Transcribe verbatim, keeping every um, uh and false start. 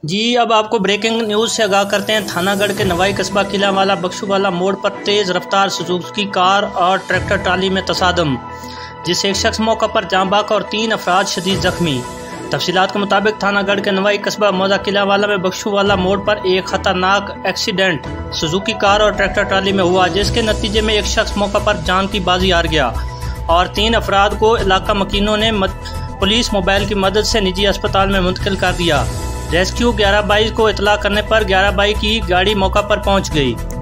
जी, अब आपको breaking news से आगाह करते हैं। थानागढ़ के नवाई कस्बा किलावाला बख्शूवाला मोड़ पर तेज़ रफ्तार सुजुकी कार और ट्रैक्टर ट्राली में तसादम, जिससे एक शख्स मौका पर जाँ बहक और तीन अफराद शदीद जख्मी। तफसीलात के मुताबिक थानागढ़ के नवाई कस्बा मौजा किलावाला में बख्शूवाला मोड़ पर एक खतरनाक एक्सीडेंट सुजुकी कार और ट्रैक्टर ट्राली में हुआ, जिसके नतीजे में एक शख्स मौका पर जान की बाजी हार गया और तीन अफराद को इलाका मकीनों ने पुलिस मोबाइल की मदद से निजी अस्पताल में मुंतकिल कर दिया। रेस्क्यू ग्यारह बाईस को इतला करने पर ग्यारह बाई की गाड़ी मौका पर पहुंच गई।